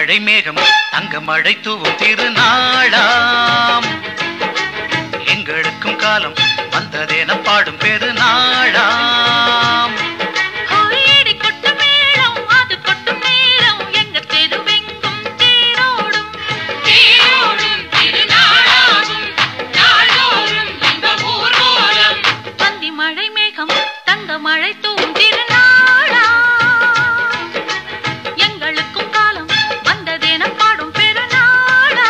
மழை மேகம் தங்க மழை தூவும் திருநாளாம். எங்களுக்கும் காலம் வந்ததென பாடும் பெருநாளாம். மழை மேகம் தங்க மழை தூவும் திருநாளா எங்களுக்கும் காலம் வந்ததென பாடும் பெருநாளா.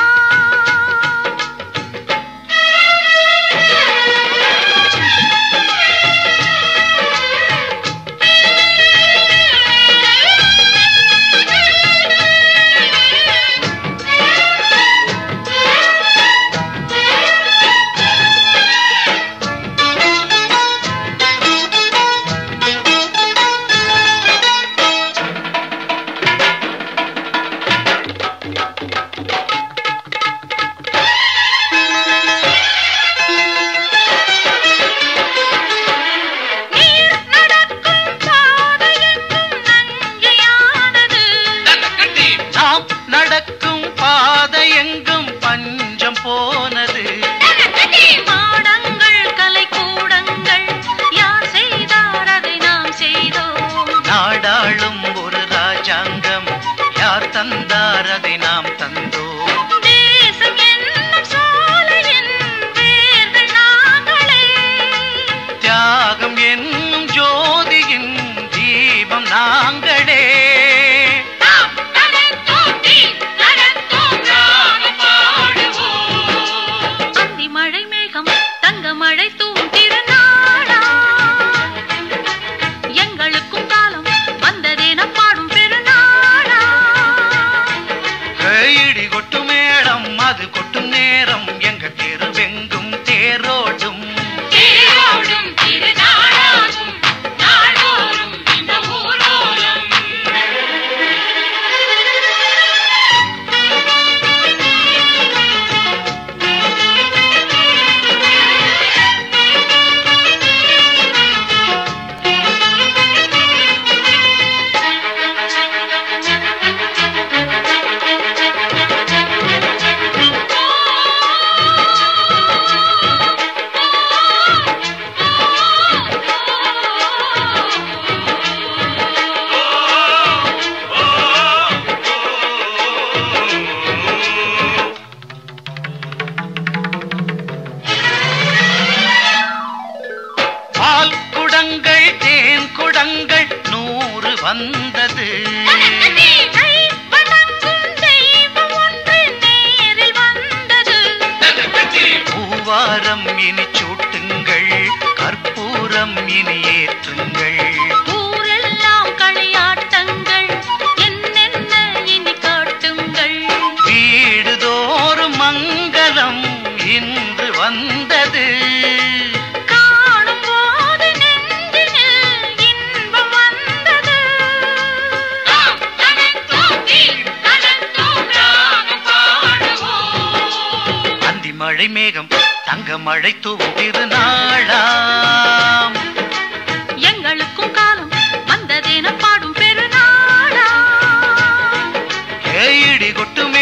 நடக்கும் பாதை எங்கும் பஞ்சம் போனது. மாடங்கள் கலை கூடங்கள் யார் செய்தார் அதை நாம் செய்தோம். நாடாளும் ஒரு ராஜாங்கம் யார் தந்தார் அதை நாம் தந்தோம். தேசம் என்னும் சோலையின் வேர்கள் நாங்களே. தியாகம் என்னும் ஜோதியின் தீபம் நாங்களே. மழை தூவும் திருநாளா எங்களுக்கும் காலம் வந்ததென பாடும் பெருநாளா. இடி கொட்டும் மேளம் அது கொட்டும் நேரம் எங்க தெருவெங்கும் தேரோடும். திருநாளாகும் நாடோறும் இந்த ஊர்வலம். குடங்கள் தேன் குடங்கள் 100 வந்தது. பூவாரம் இனி சூட்டுங்கள் கற்பூரம் இனி ஏற்றுங்கள். ஊரெல்லாம் களியாட்டங்கள் என்னென்ன இனி காட்டுங்கள். வீடுதோறும் மங்களம் இன்று வந்தது. மழை மேகம் தங்க மழை தூவும் திருநாளாம். எங்களுக்கும் காலம் வந்ததென பாடும் பெருநாளா. இடி கொட்டும்